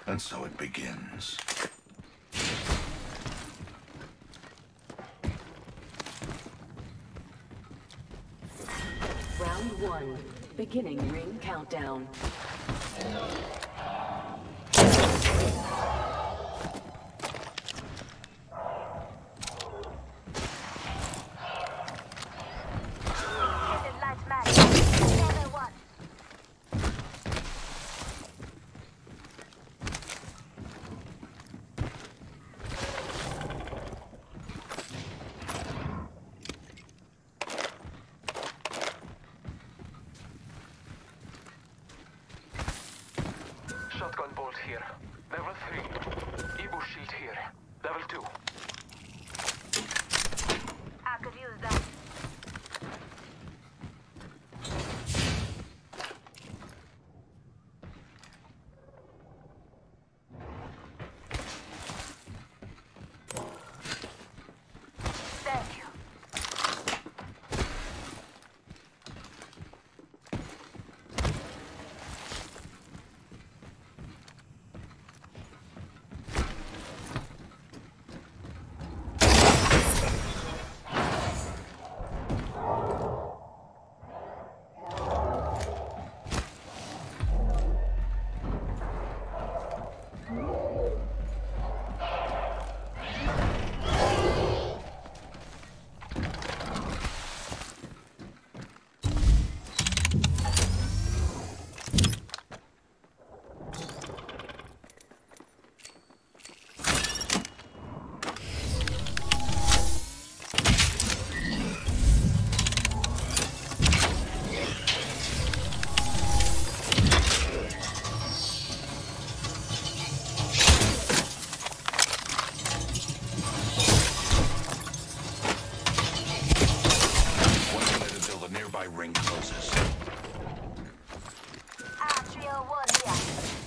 And so it begins. Round 1. Beginning ring countdown. Shotgun bolt here. Level 3. Evo shield here. Level 2. I could use that. Thank you. Ring closes. Trio 1 here.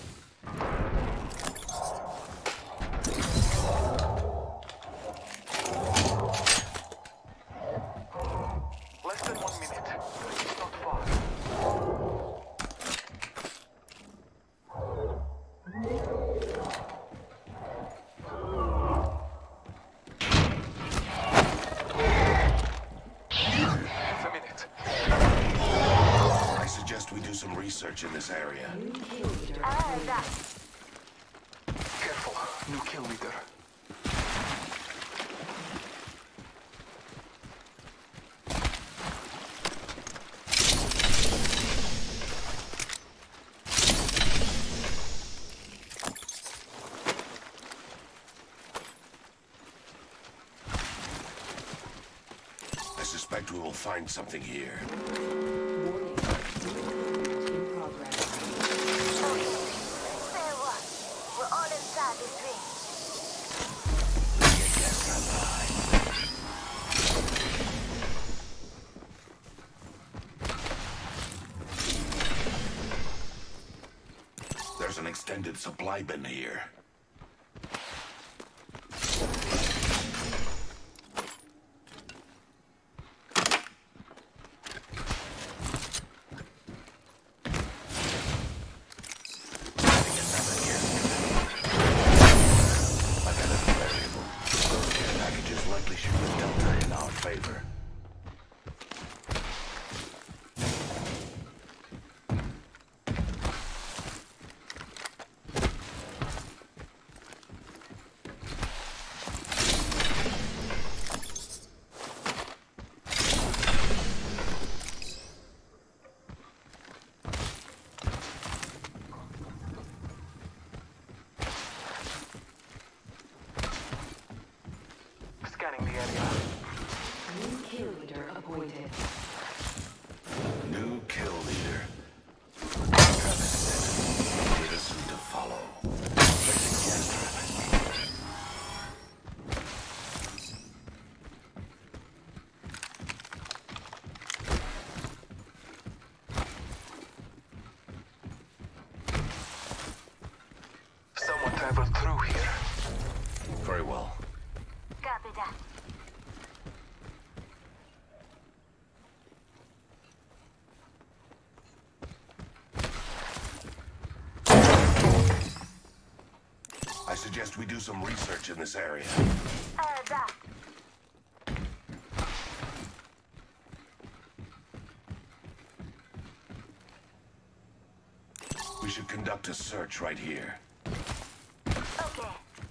Less than 1 minute. It's not far. Half a minute. I suggest we do some research in this area. That. Careful. New kill leader. I suspect we will find something here. Warning. In progress. Say what? We're all inside this ring. There's an extended supply bin here. Favor. suggest we do some research in this area. That. We should conduct a search right here. Okay.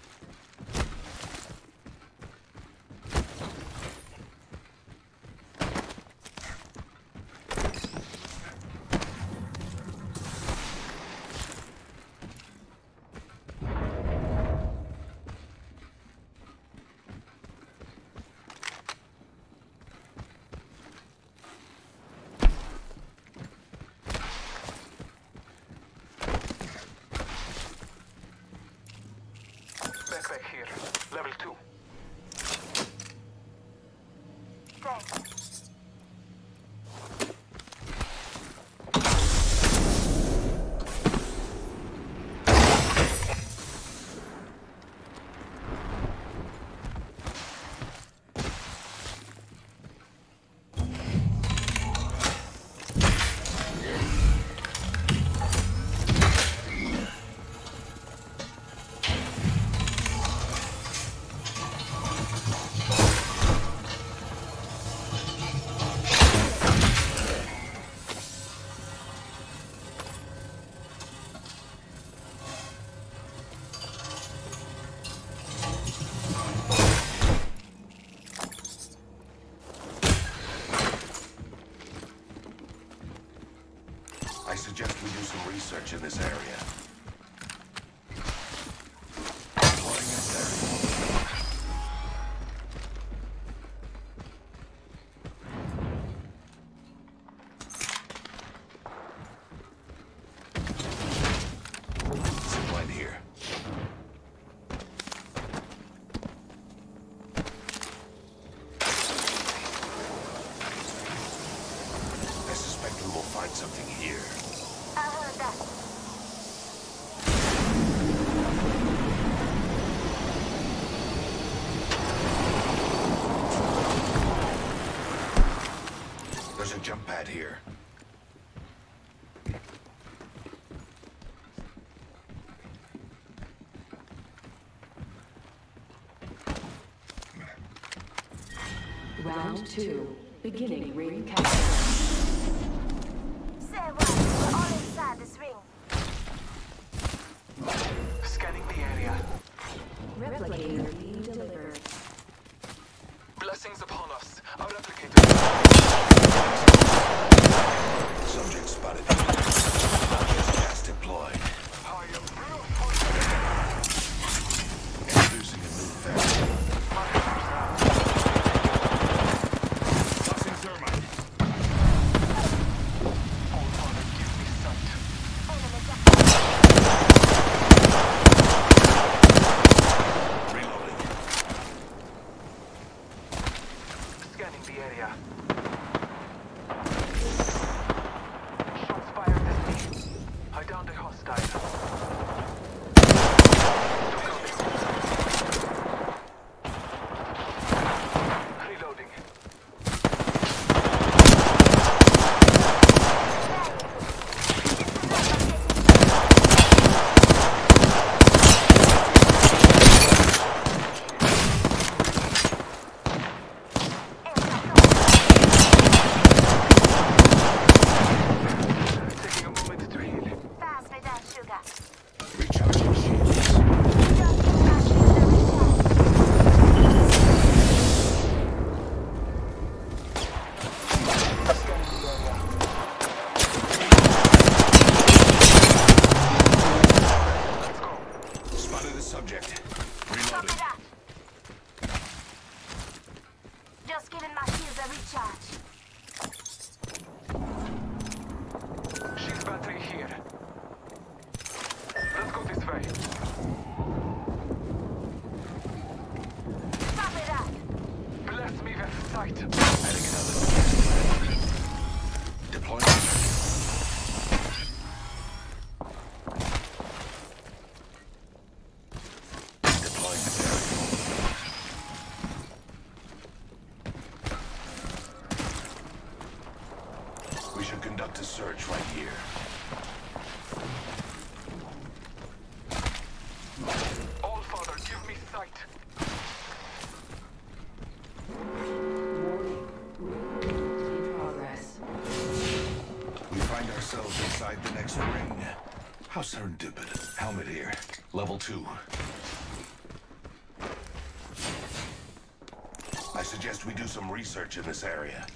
Backpack here. Level 2. Thanks. I suggest we do some research in this area. Deploying a there. Zipline here. I suspect we will find something here. I heard that. There's a jump pad here. Round 2. Beginning ring countdown. Say what? We're all inside this ring. Scanning the area. Replicator being delivered. Blessings upon us. Our replicator. Subject spotted. Gas deployed. I am real fortunate. Introducing a new variant. Tossing thermite. All Father, give me sight. Enemy down. Reloading. Scanning the area. Shots fired at me. I downed a hostile. Reloading. Taking a moment to heal. Pass me that sugar. Recharging shields. Just give my shield a recharge. Let's go. Spotted a subject. Copy Reloading. that. Just giving my shield a recharge. Shield battery here. Let's go this way. Copy that. Bless me with sight. Adding another gas pad. Deploying. Deploying the variant. We should conduct a search right here. All Father. How serendipitous. Helmet here. Level 2. I suggest we do some research in this area.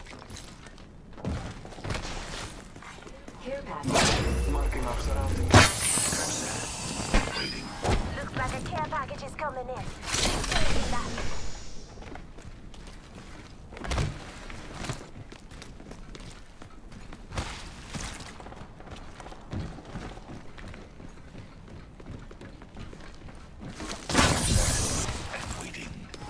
Care package. Marking our surroundings. Waiting. Looks like a care package is coming in. Taking that. And waiting.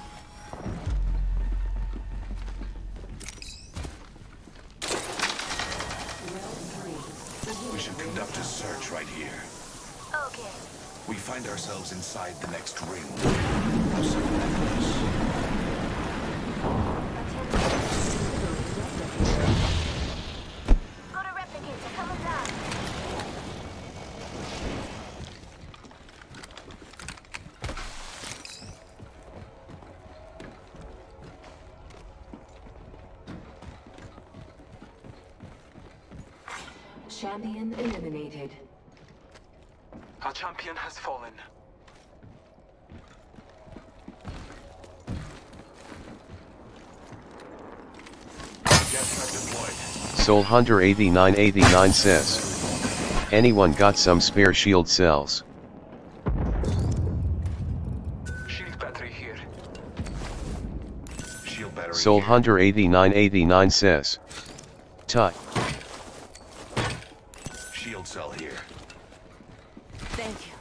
We should conduct a search right here. Okay. We find ourselves inside the next ring. How serendipitous. Got a replicator coming down. Champion eliminated. Our champion has fallen. Gas trap deployed. Soul Hunter 8989 says, anyone got some spare shield cells? Shield battery here. Shield battery Soul here. Hunter 8989 says, tut. Shield cell here. Thank you.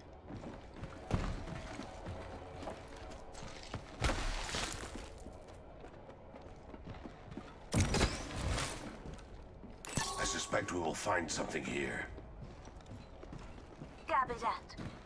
I suspect we will find something here. Copy that.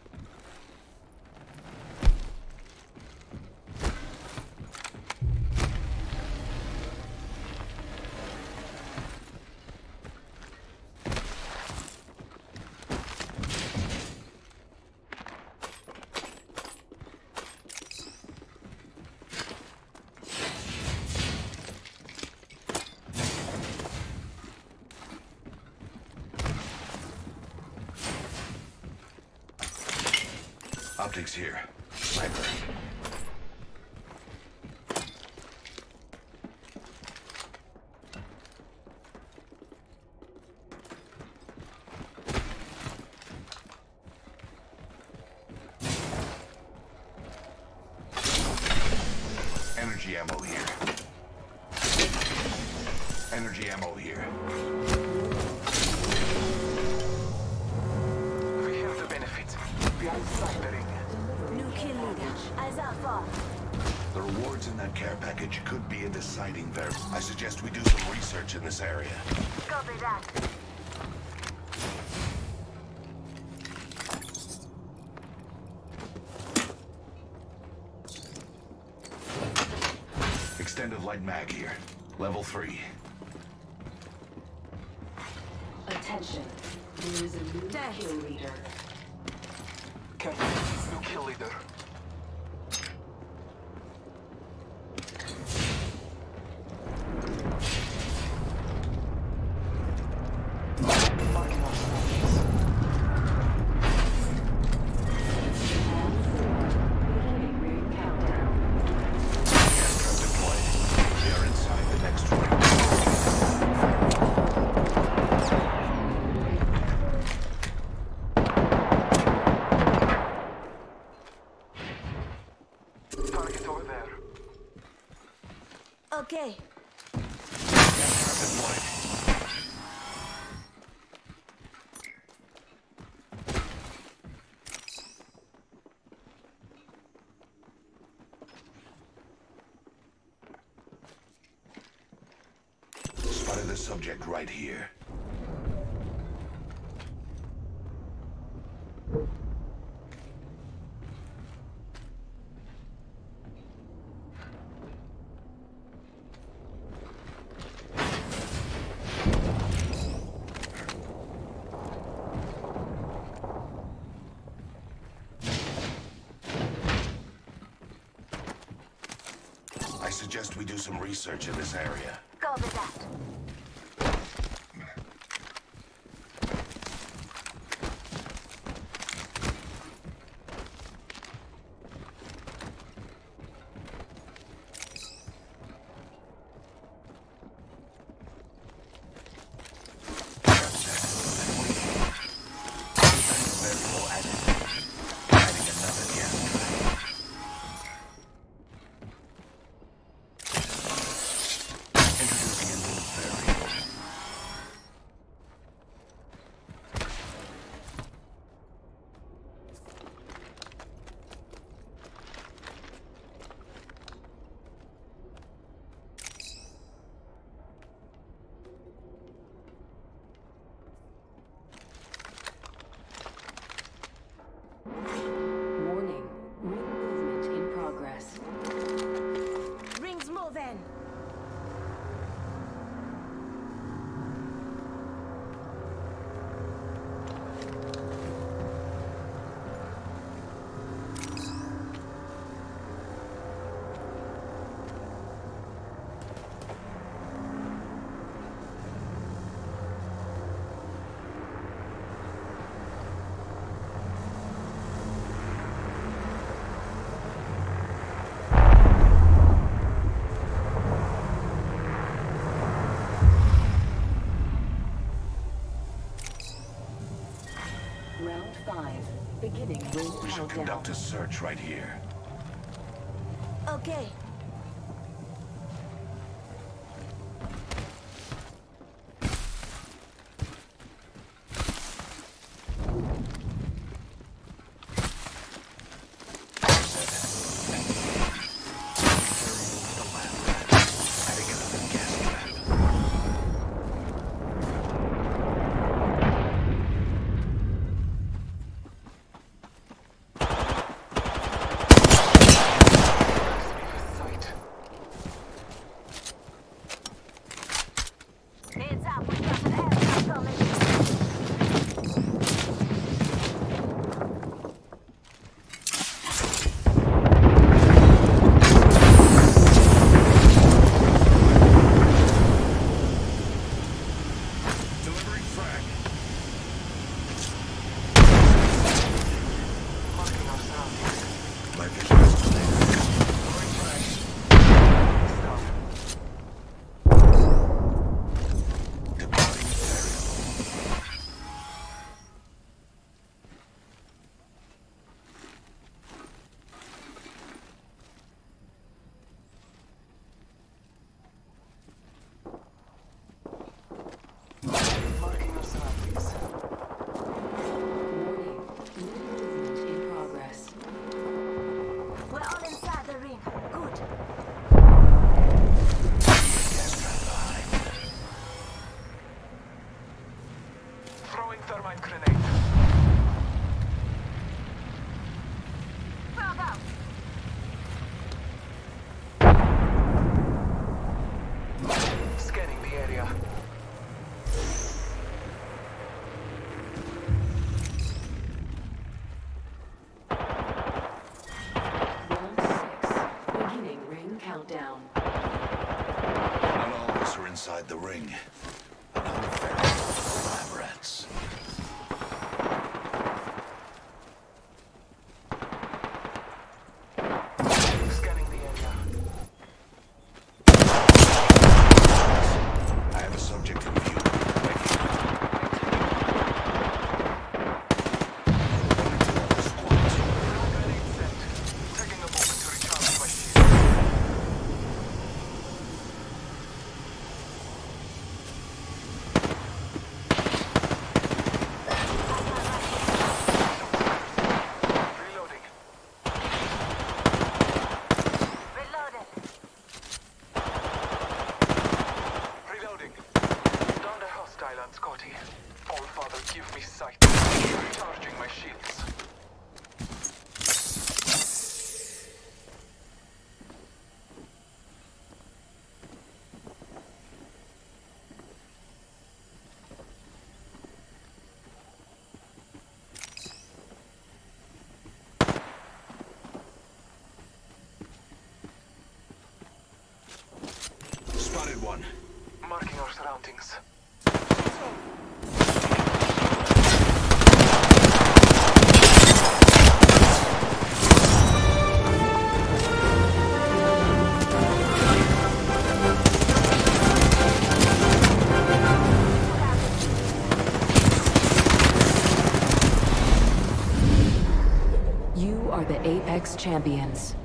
Optics here. Sniper. Energy ammo here. Energy ammo here. We have the benefit. We are inside the ring. New kill leader. Eyes out far. The rewards in that care package could be a deciding variable. I suggest we do some research in this area. Copy that. Extended light mag here. Level 3. Attention. There is a new Thanks. kill leader. Captain, new kill leader. Marking our surroundings. Beginning ring countdown. Gas trap deployed. We are inside the next ring. Target over there. Okay. Gas trap deployed. Spotted the subject right here. I suggest we do some research in this area. Copy that. Warning. Ring movement in progress. Rings moving. Round 5. Beginning ring We should countdown. conduct a search right here. Okay. Adding another gas trap. Sight. Heads up, we got an aircraft coming. Delivering frag. Marking our surroundings. My vision is clear. Delivering frag. Stop. Departing area. Marking our surroundings. Warning. Ring movement in progress. We're all inside the ring. Good. Gas trap behind. Throwing thermite grenade. Frog out. Scanning the area. Round 6. Beginning ring countdown. Not all of us are inside the ring. Another very lab rats. Scanning the area. I have a subject in view. Waiting. Running to all the squads. Grenade set. Taking a moment to recharge my shield. Reloading. Reloaded. Reloading. Down the hostile on Scotty. All Father, give me sight. Recharging my shields. Spotted one. Marking our surroundings. You are the Apex Champions.